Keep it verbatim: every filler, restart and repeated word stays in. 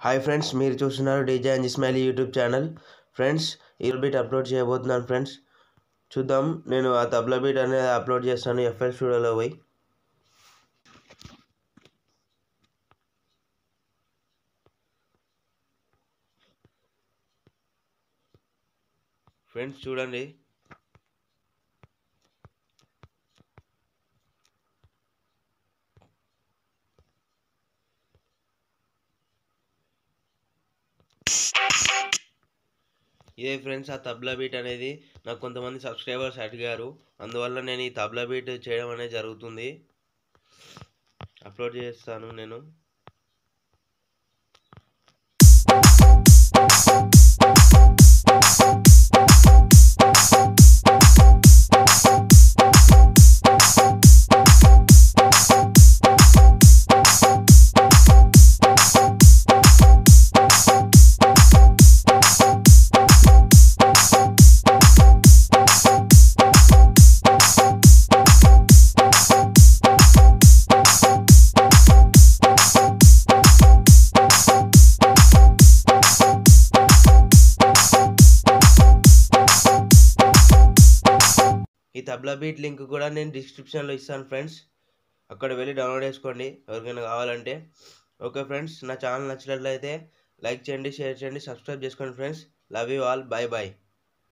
Hi friends, మీరు చూస్తున్నారు DJ and Ismail YouTube channel. Friends, ఈ బీట్ అప్లోడ్ చేయబోతున్నాను. ఫ్రెండ్స్ చూద్దాం, నేను ఆ తబ్లా బీట్ అనేది అప్లోడ్ చేస్తాను ఎఫ్ఎల్ స్టూడియోలో పోయి. ఫ్రెండ్స్ చూడండి, ఇదే ఫ్రెండ్స్ ఆ తబ్లా బీట్ అనేది. నాకు కొంతమంది సబ్స్క్రైబర్స్ అడిగారు, అందువల్ల నేను ఈ తబ్లా బీట్ చేయడం అనేది జరుగుతుంది. అప్లోడ్ చేస్తాను నేను. ఈ తబ్లా బీట్ లింక్ కూడా నేను డిస్క్రిప్షన్లో ఇస్తాను ఫ్రెండ్స్, అక్కడ వెళ్ళి డౌన్లోడ్ చేసుకోండి ఎవరికైనా కావాలంటే. ఓకే ఫ్రెండ్స్, నా ఛానల్ నచ్చినట్లయితే లైక్ చేయండి, షేర్ చేయండి, సబ్స్క్రైబ్ చేసుకోండి friends. Love you all, bye bye.